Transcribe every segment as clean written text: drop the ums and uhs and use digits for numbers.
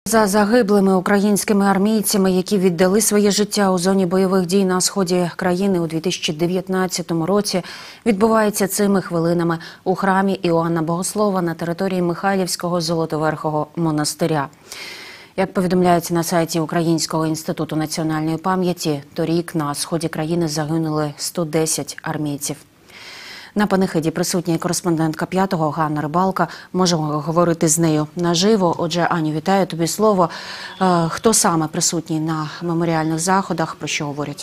За загиблими українськими армійцями, які віддали своє життя у зоні бойових дій на сході країни у 2019 році, відбувається цими хвилинами у храмі Іоанна Богослова на території Михайлівського Золотоверхого монастиря. Як повідомляється на сайті Українського інституту національної пам'яті, торік на сході країни загинули 110 армійців. На панихиді присутня кореспондентка «П'ятого» Ганна Рибалка. Можемо говорити з нею наживо. Отже, Аню, вітаю, тобі слово. Хто саме присутній на меморіальних заходах, про що говорять?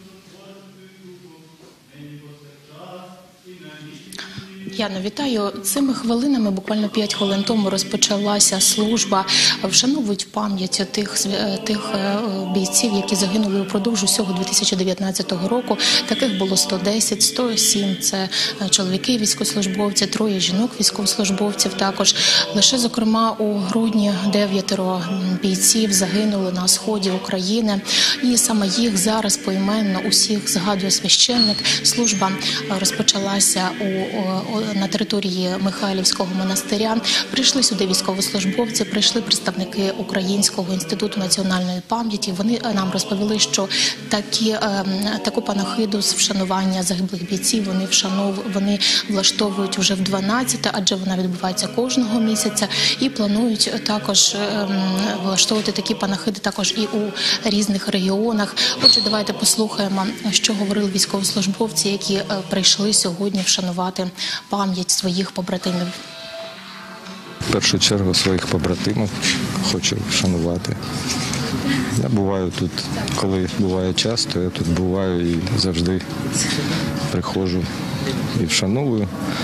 Яна, вітаю. Цими хвилинами, буквально 5 хвилин тому, розпочалася служба. Вшановують пам'ять тих бійців, які загинули упродовж усього 2019 року. Таких було 110, 107 – це чоловіки військовослужбовці, 3 жінок військовослужбовців також. Лише, зокрема, у грудні 9 бійців загинули на сході України. І саме їх зараз поіменно усіх згадує священник. Служба розпочалася на території Михайлівського монастиря. Прийшли сюди військовослужбовці, прийшли представники Українського інституту національної пам'яті. Вони нам розповіли, що таку панахиду з вшанування загиблих бійців вони влаштовують вже в 12-те, адже вона відбувається кожного місяця. І планують також влаштовувати такі панахиди також і у різних регіонах. Отже, давайте послухаємо, що говорили військовослужбовці, які прийшли сьогодні вшанувати пам'ять своїх побратимів. В першу чергу своїх побратимів хочу вшанувати. Я буваю тут, коли буває час, то я тут буваю і завжди приходжу і вшановую.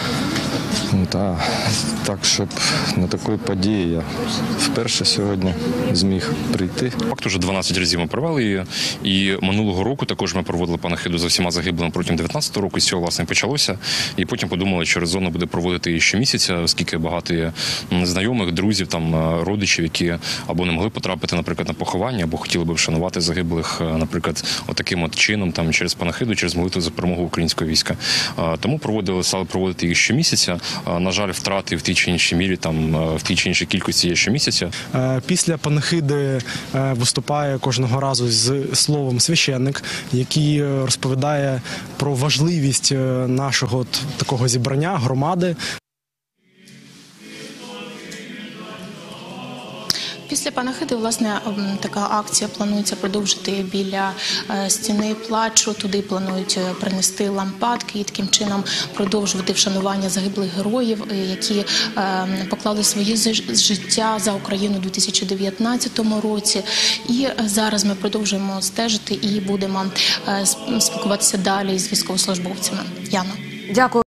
Так, щоб на таку подію я вперше сьогодні зміг прийти. Факт, вже 12 разів ми провели її, і минулого року також ми проводили панахиду за всіма загиблими протягом 19-го року, і з цього, власне, почалося. І потім подумали, що резонно буде проводити її щомісяця, оскільки багато є знайомих, друзів, родичів, які або не могли потрапити, наприклад, на поховання, або хотіли би вшанувати загиблих, наприклад, отаким чином, через панахиду, через молитву за перемогу українського війська. Тому стали проводити їх щомісяця. На жаль, втрати в тій чи іншій мірі, в тій чи іншій кількості є щомісяця. Після панахиди виступає кожного разу з словом священник, який розповідає про важливість нашого такого зібрання, громади. Після панахиди, власне, така акція планується продовжити біля стіни плачу. Туди планують принести лампадки і таким чином продовжувати вшанування загиблих героїв, які поклали своє життя за Україну у 2019 році. І зараз ми продовжуємо стежити і будемо спілкуватися далі з військовослужбовцями. Яна. Дякую.